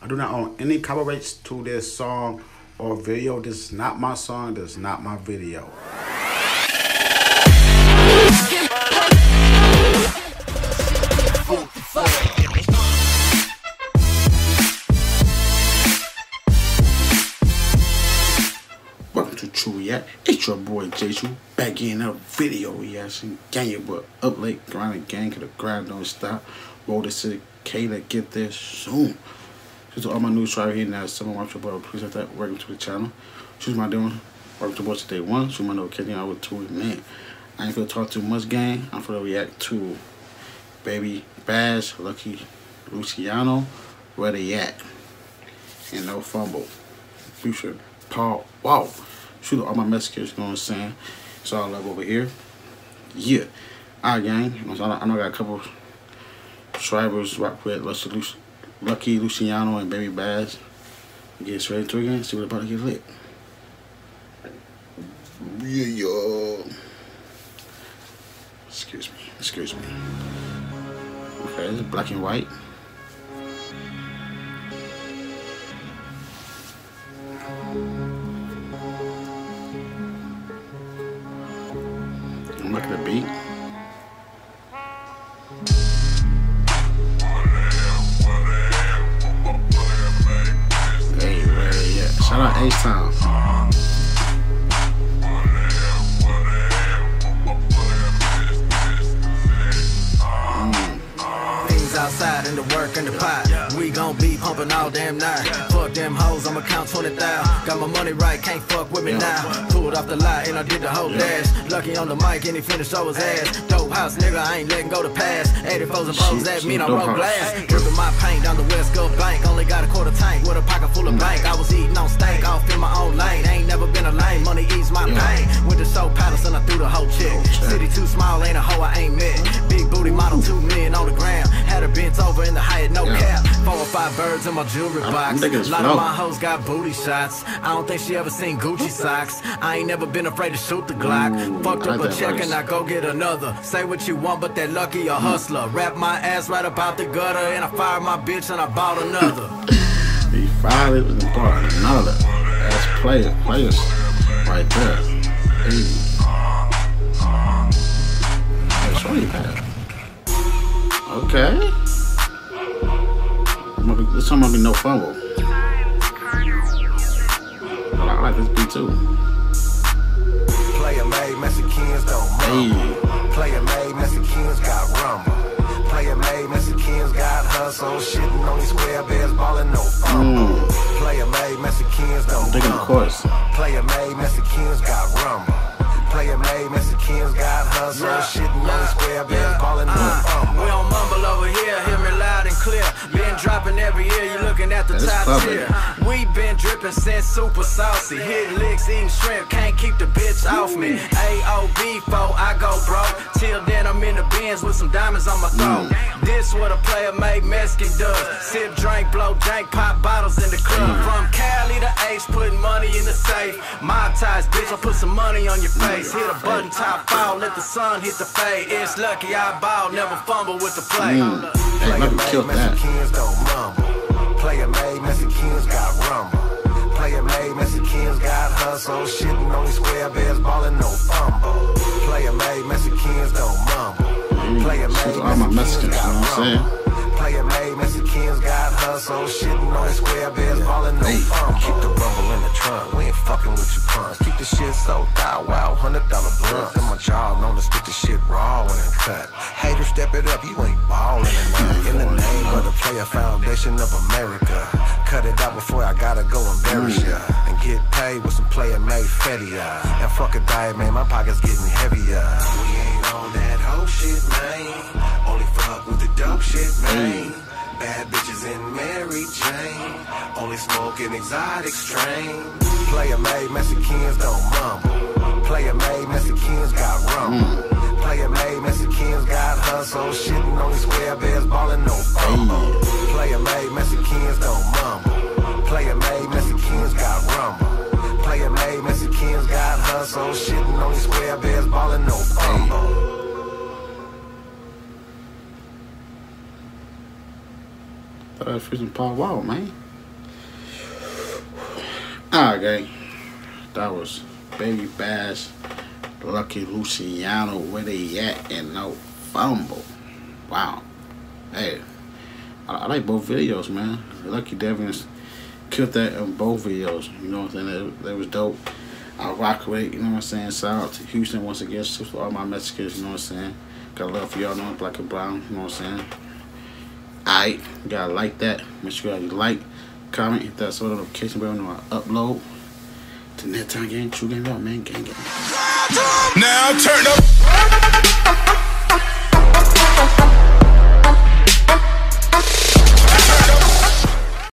I do not own any copyrights to this song or video. This is not my song. This is not my video. Welcome to True React. It's your boy J2 back in a video reaction. Gang it, but up late, grinding gang, cause the grind don't stop. Roll this to the K to get there soon. Just all my new right here now. Someone watch your boy, appreciate that. Welcome to the channel. Choose my doing. Welcome to watch day one. Choose my notification. I will tweet, man. I ain't gonna talk too much, gang. I'm gonna react to Baby Bash, Lucky Luciano, Where They At, and No Fumble. Future Paul. Wow. Shoot all my messages, you know what I'm saying? It's all love over here. Yeah. Alright, gang. I know I got a couple subscribers rock with Lucky Luciano and Baby Bash. Get straight to it again. See what about to get lit. Yeah, yo. Excuse me. Excuse me. Okay, this is black and white. Look at the beat. Hey, where they at? Shout out H-Town. Outside in the work and the pot, we gon' be pumping all damn night. Fuck them hoes, I'ma count 20,000. Got my money right, can't fuck with me now. Pulled off the lot and I did the whole dash. Lucky on the mic and he finished show his ass. Dope house nigga, I ain't letting go to pass. 84s and foes, that mean I roll glass. Dripping my paint down the West Gulf Bank. Only got a quarter tank with a pocket full of bank. I was eating on steak, off in my own lane. Ain't never been a lane, money ease my pain. Went to show palace and I threw the whole chick. City too small, ain't a hoe I ain't met. Big booty model, 2 million on the gram. Had her bent over in the Hyatt, no cap. 4 or 5 birds in my jewelry box. A lot of my hoes got booty shots. I don't think she ever seen Gucci socks. I ain't never been afraid to shoot the Glock. Fucked up a check and I go get another. Say what you want, but that Lucky a hustler. Wrap my ass right about the gutter and I fired my bitch and I bought another. He fired it and bought another. That's players right there. Hey. Hey, show you that. Okay. This one might be No Fumble. But I like this beat too. Player made Mexicans don't mumble. Player made Mexicans got rumble. Player made Mexicans got hustle. Shitting on these square bears, ballin' no fumble. Player made Mexicans don't mumble. Player made Mexicans got rumble. Player made Mexicans got hustle. Shitting on these square bears, ballin' no fumble. We don't mumble over here, hear me loud and clear. Been dropping every year, you looking at the top tier. We been dripping since super saucy. Hitting licks, eating shrimp, can't keep the bitch off me. AOB, fo, I go broke. Till then I'm in the bins with some diamonds on my throat. This what a player made Mexican does. Sip, drink, blow, drink, pop bottles in the club. From Cali to H, putting money in the safe. Mob ties, bitch, I put some money on your face. Hit a button, top foul, let the sun hit the fade. It's Lucky I ball, never fumble with the play. Player made Mexicans don't mumble. Player made Mexicans got rumble. Player made Mexicans got hustle. Shitting on these square bears, ballin' no fumble. Player made Mexicans don't mumble. Player made Mexicans got rumble. Player made Mexicans got hustle. Shitting on these square bears, ballin' no fumble. Keep the rumble in the trunk, we ain't fucking with your punch. Keep the shit so thou wow, $100 blunts. And my jaw known to spit the shit raw and cut. Haters step it up, you ain't ballin' enough. In the name of the Player Foundation of America. Cut it out before I gotta go embarrass ya. And get paid with some player made fetty. And fuck a diet, man, my pocket's getting heavier. We ain't on that whole shit, man. Only fuck with the dope shit, man. Bad bitches and Mary Jane. Only smoking exotic strain. Player made Mexicans don't mumble. Player made Mexicans got rumble. Player made Mexicans got hustle. Shitting on these square bears, ballin' no fumble. Player made Mexicans don't mumble. Player made Mexicans got rumble. Player made Mexicans got hustle. Shitting on these square bears, ballin' no fumble. Thought I was freezing Paul Wall, man. Alright, gang. That was Baby Bash, Lucky Luciano, where they at, and no Fumble. Wow. Hey, I like both videos, man. Lucky Devins killed that in both videos. You know what I'm saying? That was dope. I rock with it, you know what I'm saying? Shout out to Houston once again. To all my Mexicans, you know what I'm saying? Got love for y'all, know black and brown, you know what I'm saying? Alright, you gotta like that. Make sure you like, comment, hit that sort of notification bell when I upload. Till next time, gang, true gang, man, gang. Now turn up.